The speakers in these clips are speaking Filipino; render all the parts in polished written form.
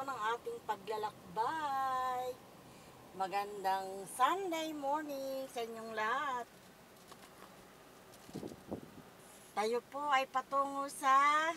ng ating paglalakbay. Magandang Sunday morning sa inyong lahat. Tayo po ay patungo sa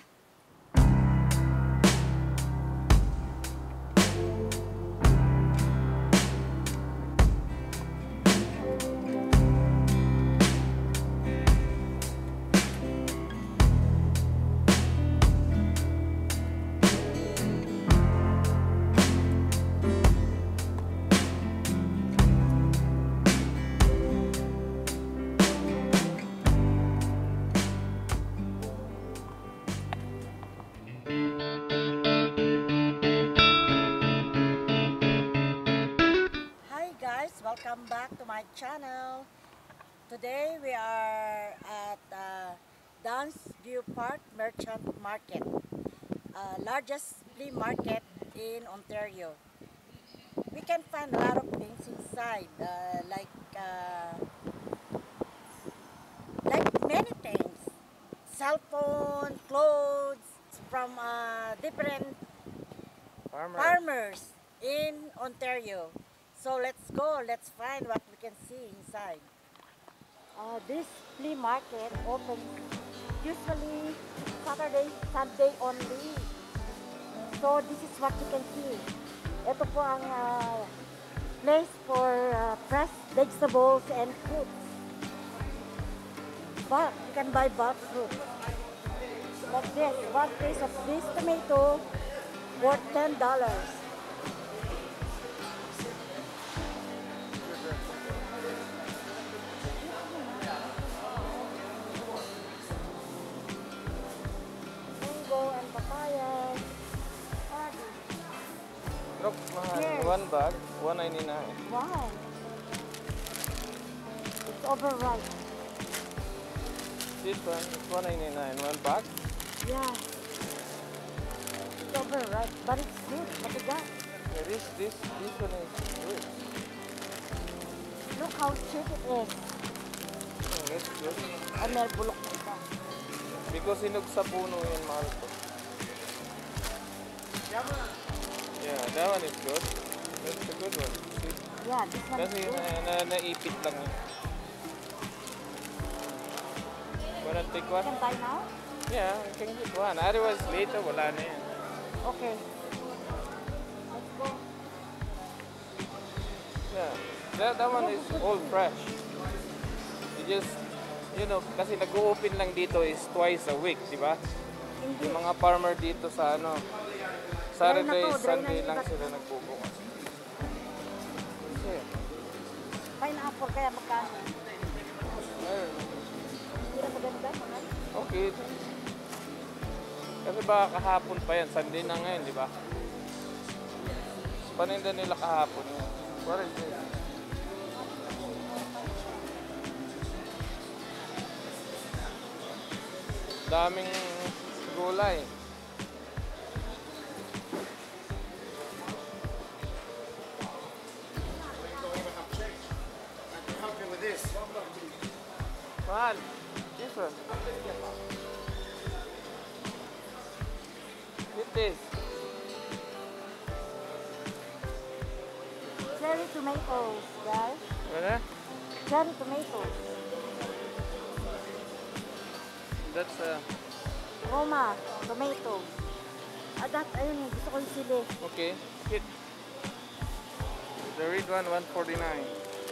welcome back to my channel. Today we are at Dance View Park Merchant Market, largest flea market in Ontario. We can find a lot of things inside, like many things, cell phone, clothes from different farmers in Ontario. So let's go, let's find what we can see inside. This flea market opens usually Saturday, Sunday only. So this is what you can see. Ito po ang place for fresh vegetables and fruits. But you can buy bulk fruits. Like this, one piece of this tomato worth $10. Look, one bag, $1.99. Wow. It's overripe. This one is $1.99. One bag? Yeah. It's overripe, but it's good. Look at that. Yeah, this one is good. Look how cheap it is. Oh, that's good. Ay, may bulok na ito. Because hinog sa puno yan, mahal ko. Yeah, that one is good. That's a good one. See? Yeah, this one Kasi is good. naipit lang yun. Wanna take one? You can buy now? Yeah, I can get one. Otherwise later, wala na yan. Okay. Let's go. Yeah, that one is all fresh. You just, you know, kasi nag-open lang dito is twice a week, di ba? Hindi. Yung mga farmer dito sa ano, Saturday, Sunday lang sila nagbubukas. Yeah. Pineapple kaya magkano? Hindi na maganda? Okay. Kasi baka kahapon pa yan. Sunday na ngayon, di ba? Paninda nila kahapon yan. What is this? Daming gulay. Mahal. This one. Get this. Cherry tomatoes, guys. What? Cherry tomatoes. That's Roma, tomato. Ayun, gusto ko yung sili. okay. Hit. The red one, $1.49.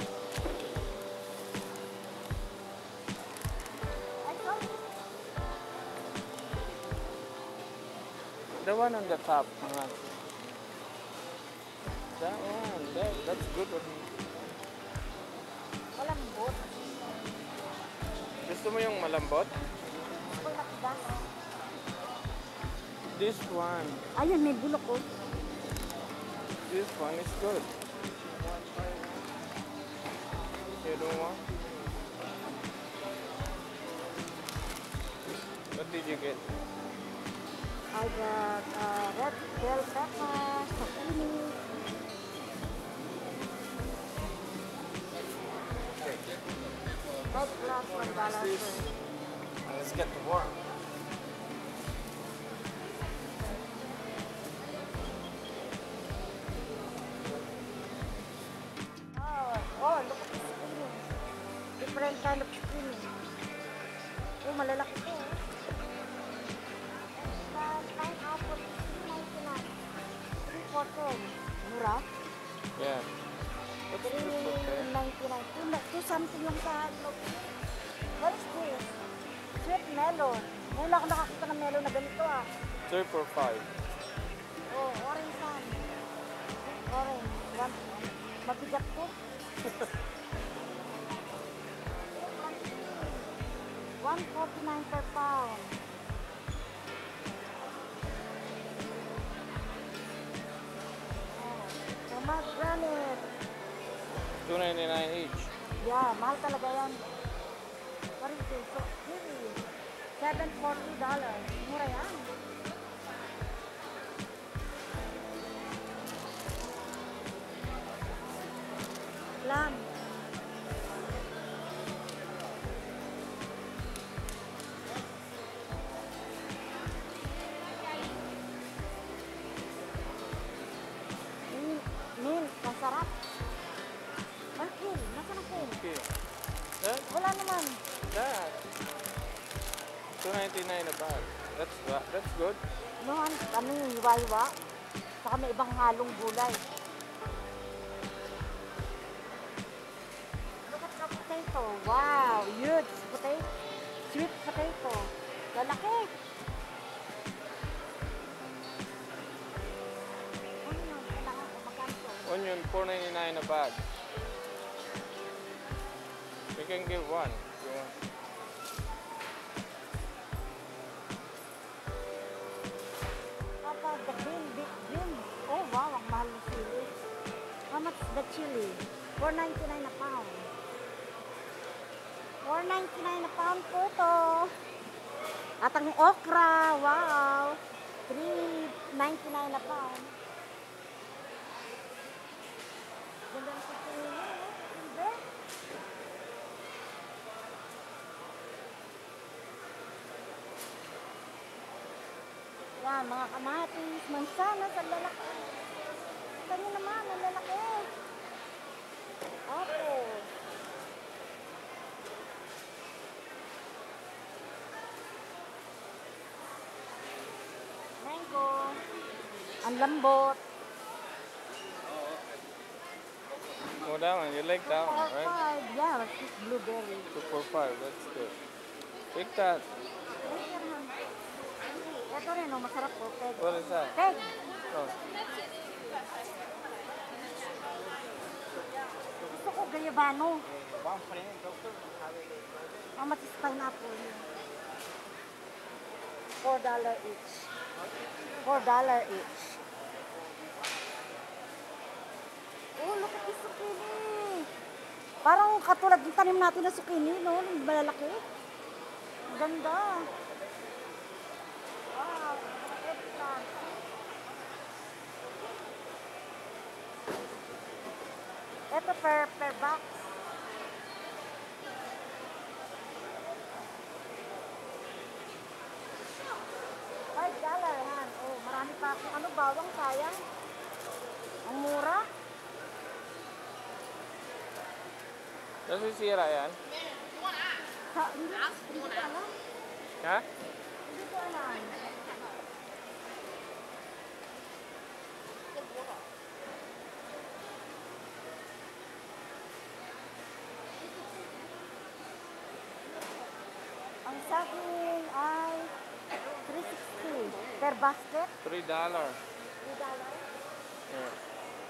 The one on the top. That one, that's good one. Malambot. Gusto mo yung malambot? Gusto ko yung matigas. This one. Ayun, may bulok ko. This one is good. You don't want? What did you get? I got red bell pepper, zucchini. Red black $1. Let's get the worm. kind of zucchini. Oh, malalaki to. Pineapple, $3.99. 3 for 10. Mura? Yeah. What's this for 10? $3.99. Two something lang sa loob. What is this? Sweet melon. Ngayon lang ako nakakita ng melon na ganito ah. 3 for 5. Oh, orange one. Orange. One. Mabigat po. $1.49 per pound. Oh, pomegranate. $2.99 each. Yeah, mahal talaga yan. What is this? So, kiwi. $7.40. Mura yan. Plum. Mint, masarap. Bakit? Nasaan ang kale? Okay. That? Wala naman. That. $2.99 a bag. That's good. No, ano yung hiwa-hiwa? Saka may ibang halong gulay. Look at the potato. Wow, huge potato. Sweet potato. Lalaki. Ano yun? Kailangan ko magkanto. Onion, $4.99 a bag. You can give one if you want. Papa, the green, big green. Oh, wow, ang mahal ng chili. How much is the chili? $4.99 a pound. $4.99 a pound po ito. At ang okra, wow. $3.99 a pound. Ganda ng chili niya, no? Ganda. Yan, mga kamatis, mansanas, ang lalaki. Ito nyo naman, ang lalaki. Opo. Mango. Ang lambot. Oh, that one. You like that one, right? 4, 5. Yeah, it's just blueberry. 2 for 5. That's good. Take that. Ito rin, oh, masarap po. Peg. What is that? Peg. Oh. Gusto ko gayabano. How much is pineapple here? $4 each. $4 each. Oh, look at this zucchini. Parang katulad ng tanim natin na zucchini, no? Yung malalaki. Ang ganda. Wow, eggplant. Ito per box. $5 yan. Oh, marami pa akong ano, bawang sayang. Ang mura. Nasisira yan? Hindi ko alam. Ha? Hindi ko alam. Ang saging ay $3.60 per basket. $3. $3. Yeah.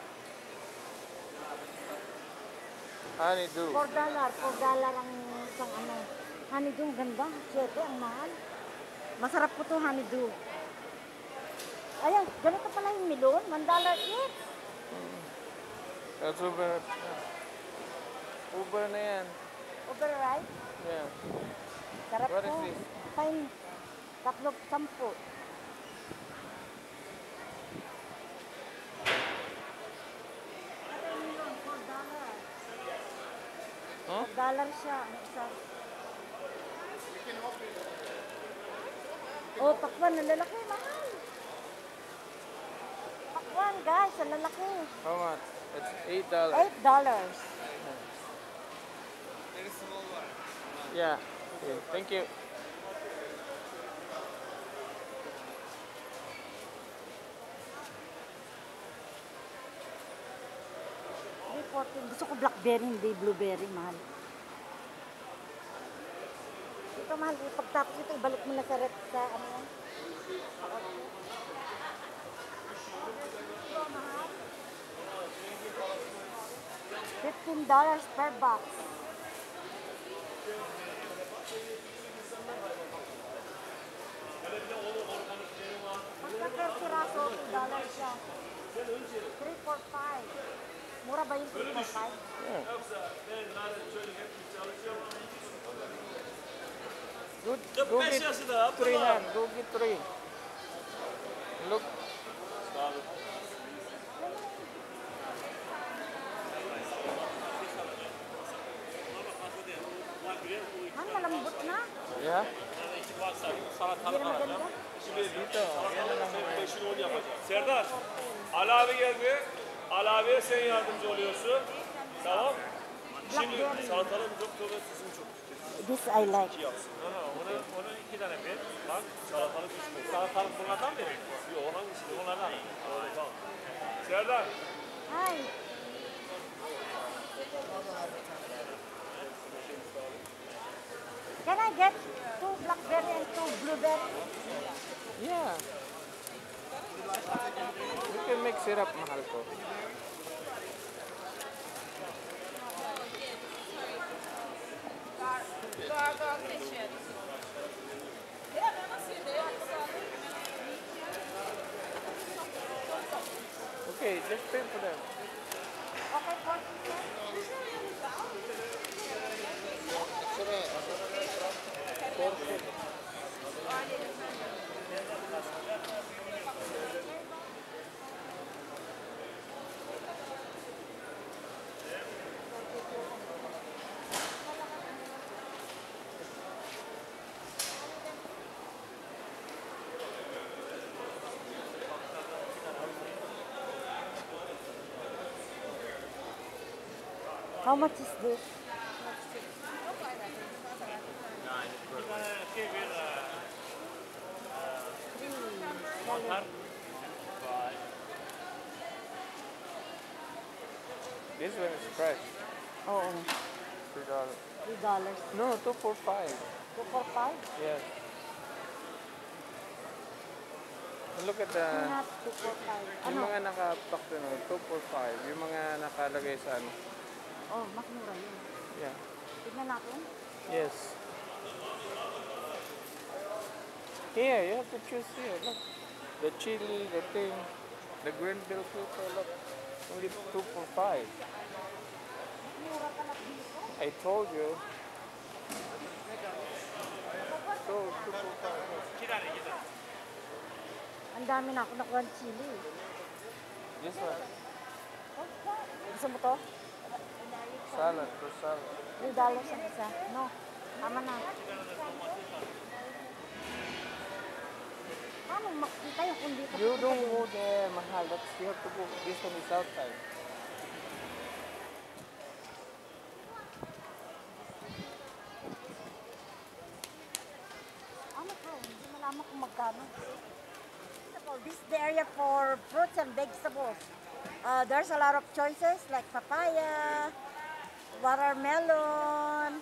Honeydew. $4 ang isang ano. Honeydew, ang ganda. 7, ang mahal. Masarap po to honeydew. Ayan, ganito pala yung melon. $1 each. That's Uber. Uber na yan. Overripe. Yeah. Sarap What is po. this? Fine. 3.10. Huh? $4 siya. Ang isa. Oh, pakwan. Ang lalaki. Mahal. Pakwan, guys. Ang lalaki. How much? It's $8. $8. Yeah. Okay. Thank you. Gusto ko blackberry, hindi blueberry, mahal. Ito, mahal. Pagtapos ito, ibalik mo na sa red sa ano yan. Ito, mahal. $15 per box. Pagka per piraso, $2 siya. 3 for 5. Mura ba yung 3 for 5? Yeah. Good. Go get 3 nan. Go get 3. Look. Han, malambot na. Yeah. Hindi na maganda. Dito. Yan na lang. Serdar, Ali abi geldi. Ali abiye sen yardımcı oluyorsun. Tamam. Şimdi salatalık çok sizin çok. This I like. Onu 2 tane ver. Bak salatalık pişmiyor. Salatalık bunlardan mı verin? Yok onun içinde bunlardan. Tamam. Serdar. Hi. Can I get 2 blackberry and 2 blueberry? Yeah. You can make syrup, mahal ko. Okay, just pay for them. Okay, 40 cents. How much is this? This one is fresh. Oh, $3. $3. No, 2 for 5. 2 for 5? Yes. Look at the... Not 2 for 5. Yung Ano? mga nakapak doon, 2 for 5. Yung mga nakalagay sa ano. Oh, mas mura yun. Yeah. Tignan natin. Yes. Here, you have to choose here. Look. The chili, the thing, the green bell pepper, look. Only 2 for 5. Mura pala dito. I told you. So, 2 for 5. Ang dami na ako nakuha ng chili. This one. Gusto mo to? Salad, for salad. $3 ang isa. No, tama na. Paano makita yung kung dito? You don't go there, mahal. You have to go. This one is outside. Ano to? Hindi malaman kung magkano. This is the area for fruits and vegetables. There's a lot of choices like papaya, watermelon,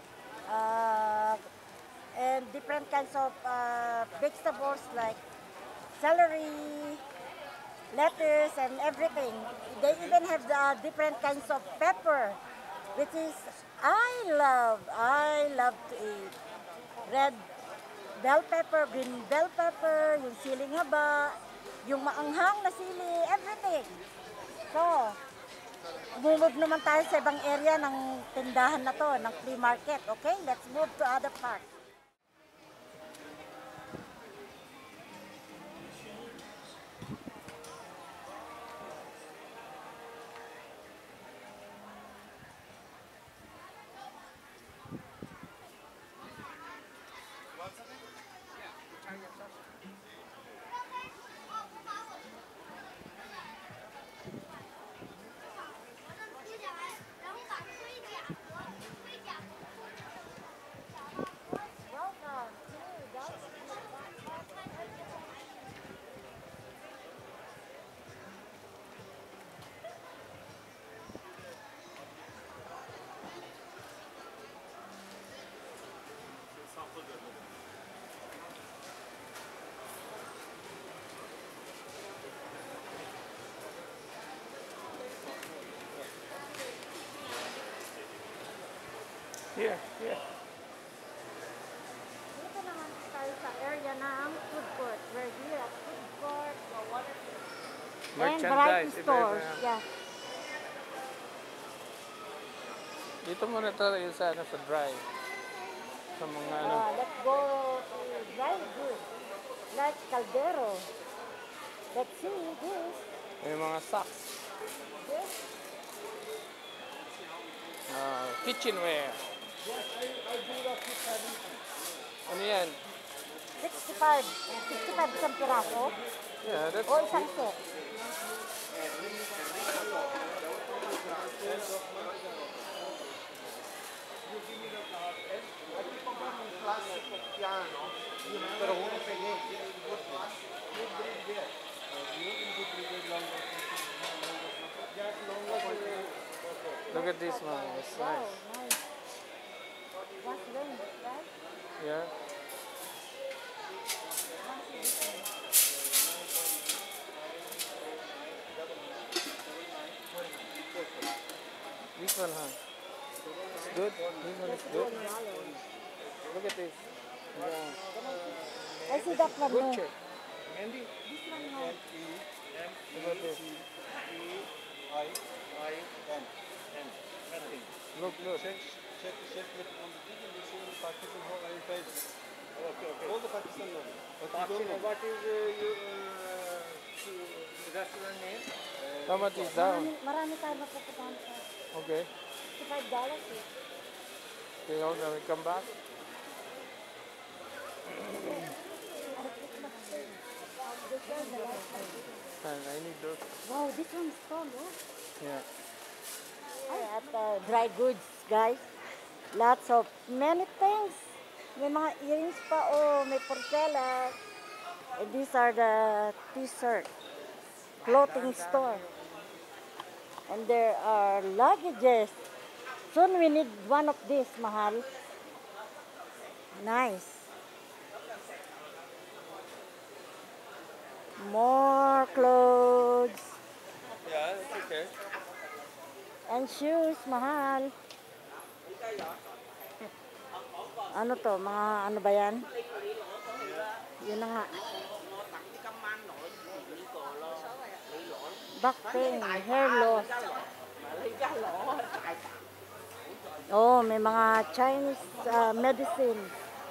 and different kinds of vegetables like celery, lettuce, and everything. They even have the different kinds of pepper, which is I love to eat. Red bell pepper, green bell pepper, yung siling haba, yung maanghang na sili, everything. So, move naman tayo sa ibang area ng tindahan na to, ng flea market. Okay, let's move to other part. Here, here. Dito naman tayo sa area ng food court. We're here at food court. And variety Merchandise. stores. Yeah. Dito muna tayo sa ano, sa dry. Sa mga ano. Let's go to dry goods. Like caldero. Let's see this. May mga socks. This. Kitchenware. Ano yan? 65. 65 isang piraso. Yeah, that's O isang set. Pero uno pegué. Look at this one. It's Wow, nice. nice. That's range, right? Yeah. This one, huh? It's good. This one is good. Look at this. Yeah. I see that one. Good No. check. This one, no. Look at this. Look, look. Check with on the TV, you see Pakistan whole I face. Okay. All the Pakistan know. But you don't know. What is your restaurant name? How much is down? Marami tayo mapupuntahan sa Okay. $65 eh. Okay, hold on. We come back. And I need those. Wow, this one is strong, oh. Yeah. At dry goods, guys. Lots of many things. May mga earrings pa, oh. May porcelas. And these are the t-shirt clothing store. And there are luggages. Soon we need one of these, mahal. Nice. More clothes Yeah, it's okay. and shoes, mahal. Ano to? Mga ano ba yan? Yun na nga. Back pain, hair loss. Oh, may mga Chinese medicine.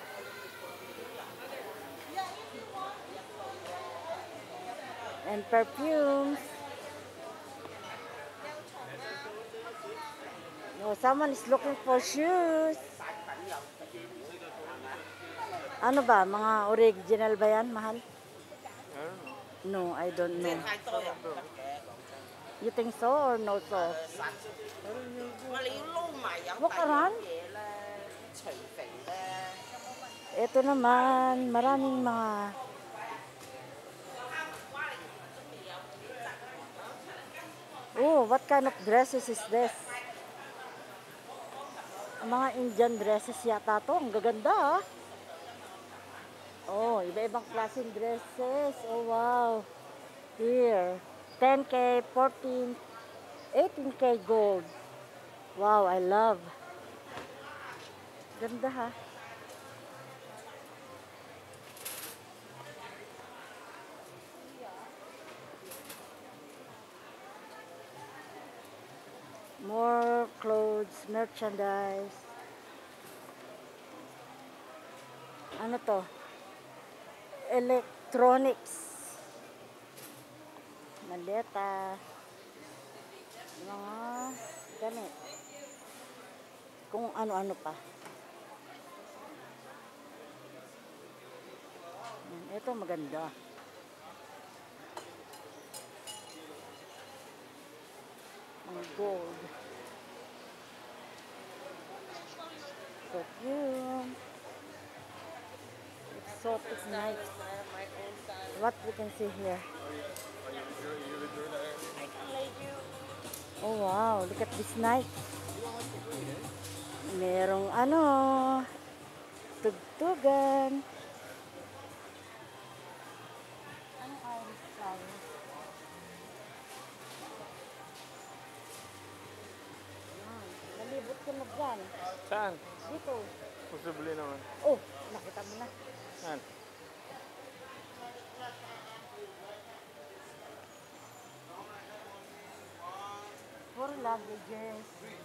And perfumes. Oh, someone is looking for shoes. Ano ba? Mga original ba yan, mahal? I don't know. No, I don't know. You think so or no so? Walk around? Ito naman, maraming mga oh, what kind of dresses is this? Mga Indian dresses yata to. Ang gaganda ah. Oh, iba-ibang klaseng dresses. Oh, wow. Here. 10K, 14, 18K gold. Wow, I love. Ganda ha. More clothes, merchandise. Ano to? Electronics. Maleta. Mga gamit. Kung ano-ano pa. Ito maganda. Ang gold. Perfume. Exotic night. What we can see here. Oh wow, look at this night. Merong ano, tugtugan. Anong Irish flowers? Abot ka na dyan. Saan? Dito. Posible naman. Oh, nakita mo na. Saan? For luggages.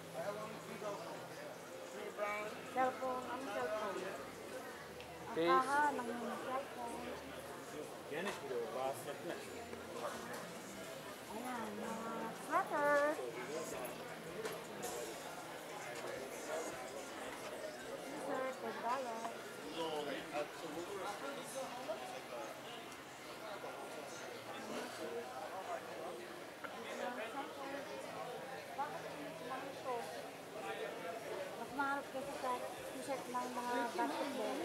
Cellphone. Ang cellphone? Ang Case. kaha ng cellphone. Geniş bir de o. Rahatsız etmez. Ayan, mga sweater. T-shirt, $10. Mas mahal kaysa sa t-shirt ng mga basketball.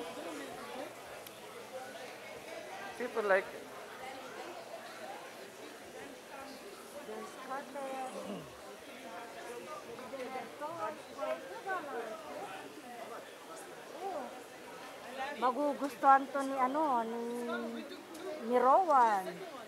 People like it. There's carpet. There's toys for $2. Oh. Magugustuhan to ni ni Rowan.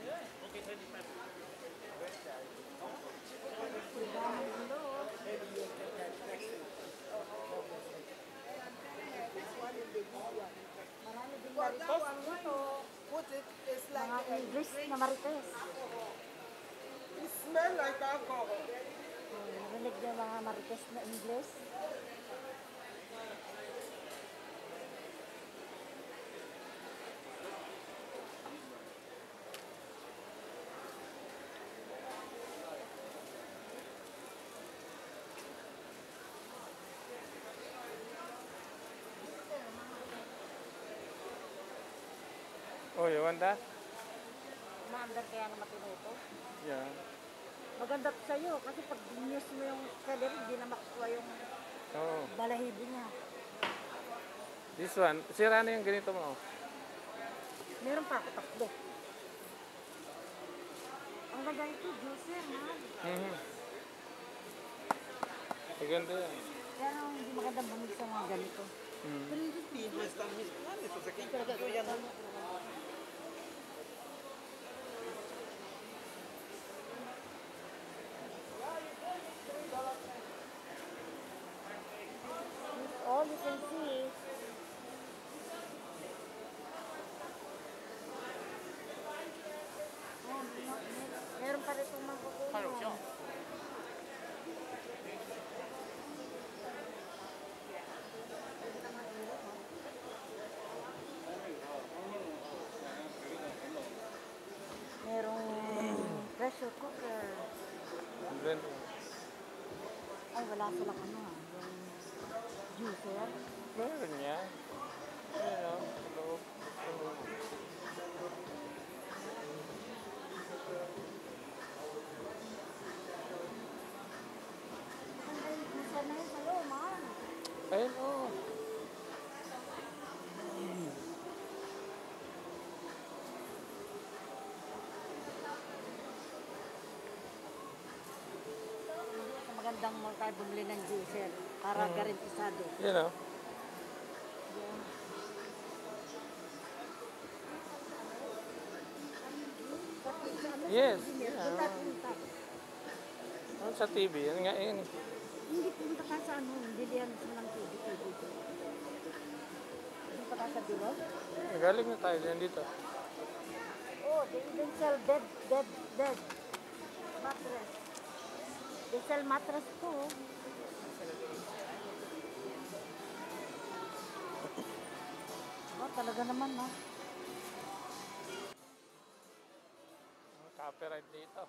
Marami din marites dito. Mga English na marites. It smells like alcohol. Narinig niyo mga marites na English. Oh, you want that? Maandar kaya na matinuto. Yeah. Maganda to sa'yo kasi pag news mo yung keller, hindi na makukuha yung Oh. balahibo niya. This one. Sira na yung ganito mo. Meron pa ako tatlo. Ang ganda ito, juicer, ha? Maganda yan. Kaya nang hindi maganda bumili sa mga ganito. Pero hindi pinto están mis planes. O sea que yo ya no. All you can see. Oh, meron pa rin itong mga kukuha. Merong pressure cooker. Blend. Ay, wala silang yung juicer. Meron yan. Ayan o. Hello. Maganda yung juicer na yun sa'yo, man. Ayun o. Sa magandang mall tayo bumili ng juicer para garantisado. You know. Yes. Punta, punta. Ano sa TV? Yan nga yun. Hindi punta ka sa bilihan sa ng TV. Punta ka sa bilog? Galing na tayo dyan dito. Oh, they even sell dead mattress. They sell mattress too. Oh, talaga naman, no? Copyright dito.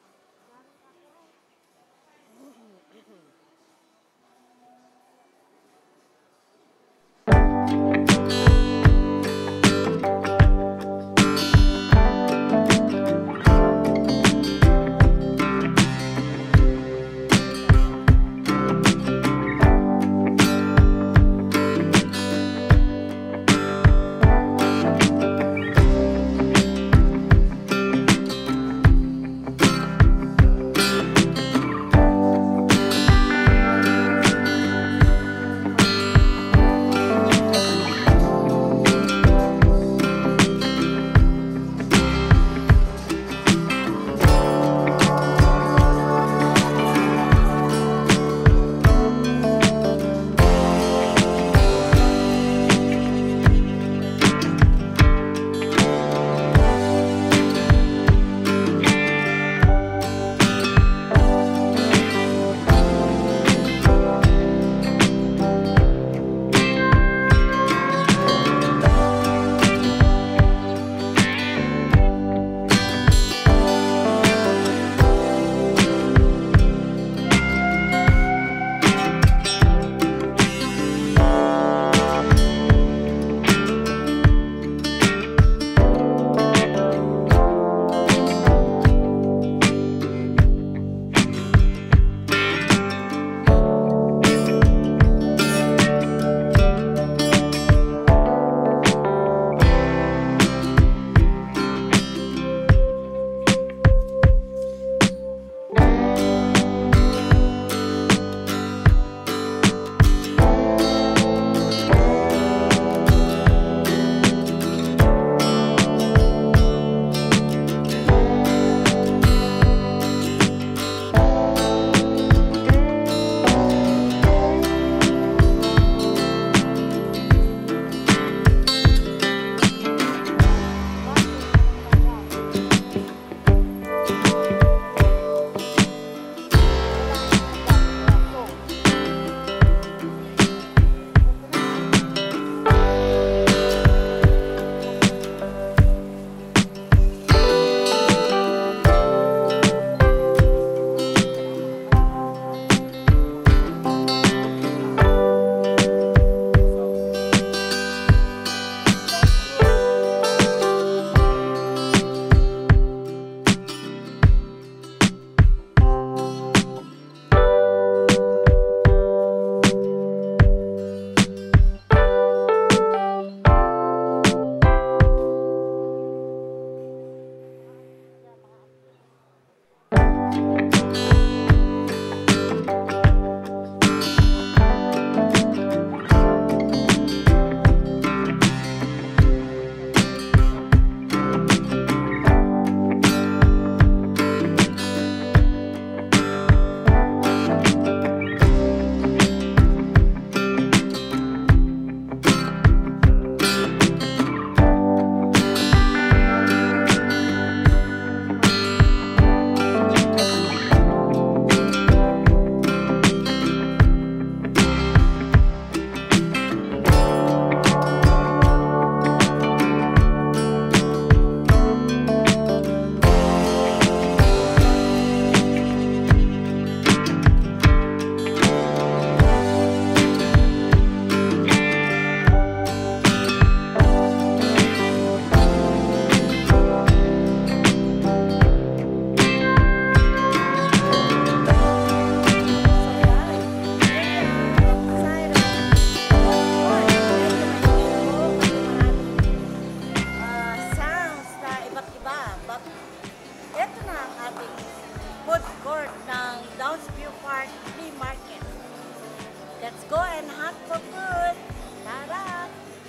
our flea market. Let's go and hunt for food. Tara!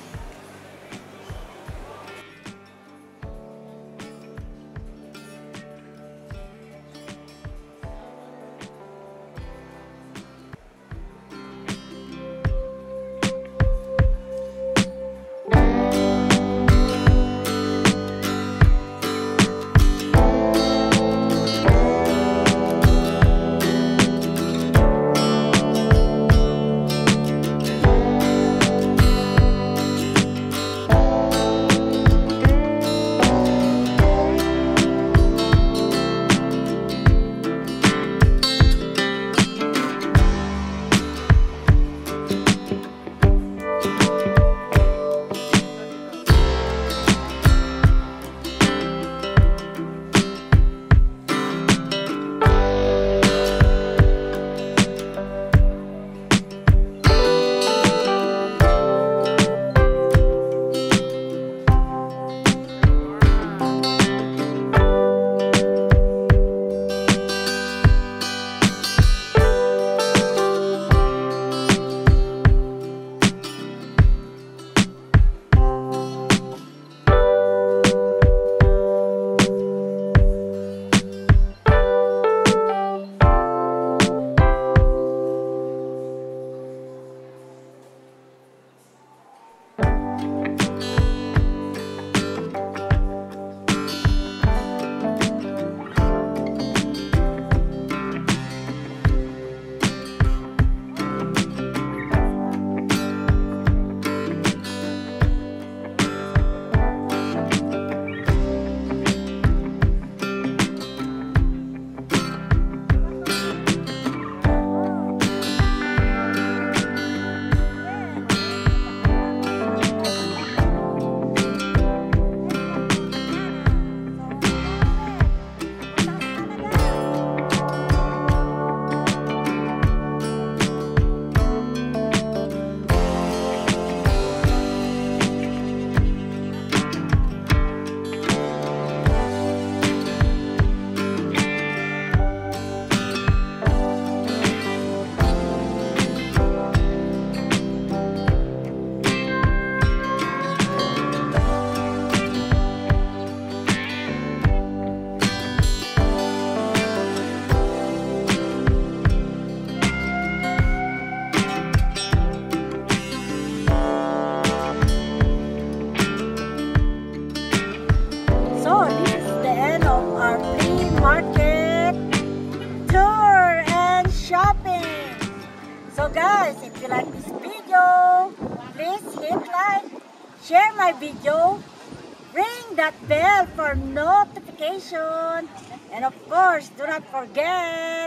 So guys, if you like this video, please hit like, share my video, ring that bell for notification, and of course, do not forget,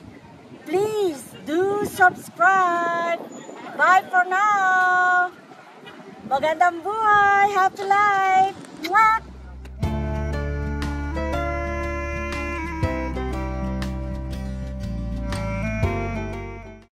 please do subscribe. Bye for now. Magandang buhay, happy life. Mwah!